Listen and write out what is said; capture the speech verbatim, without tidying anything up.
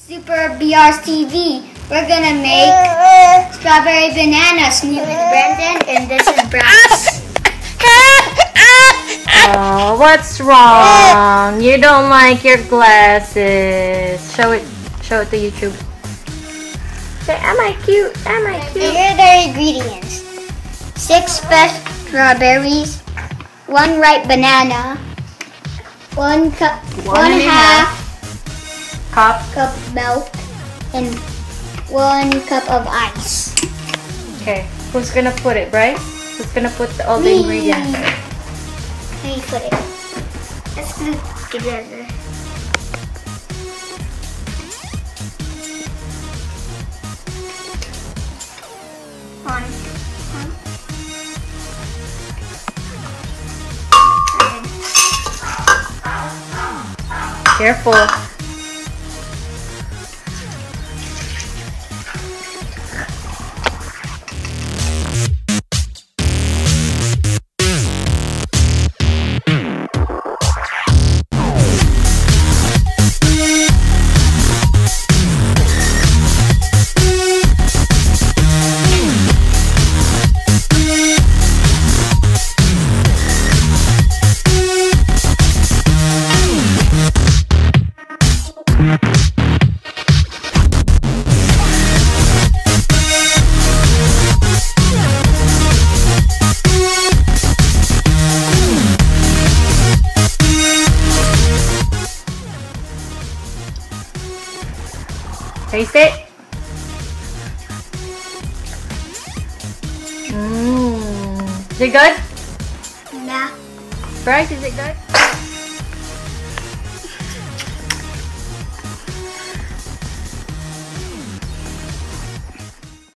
Super B R's T V. We're gonna make strawberry banana smoothie with Brendan, and this is Bryce. Oh, what's wrong? You don't like your glasses. Show it. Show it to YouTube. Say, am I cute? Am I cute? Here are the ingredients: six fresh strawberries, one ripe banana, one cup, One one, and a half Cup. cup milk, and one cup of ice. Okay. Who's gonna put it, Bryce? Who's gonna put the, all the Me. ingredients? How you put it? Let's do it together. On. On. Careful. Taste it. Mmm. Is it good? Yeah. Bryce, is it good?